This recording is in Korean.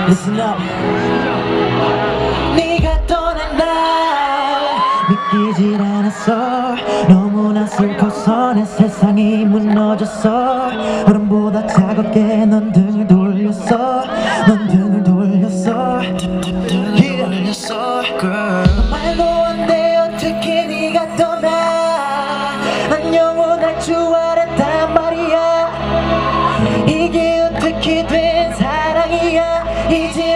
Listen up. 네가 떠난 날 믿기질 않았어. 너무나 슬퍼서 내 세상이 무너졌어. 얼음보다 차갑게 넌 등을 돌렸어. 넌 등을 돌렸어. 말도 안 돼 어떻게 네가 떠나. 난 영원할 줄 알았단 말이야. 이게 어떻게 된 사랑이야. 이제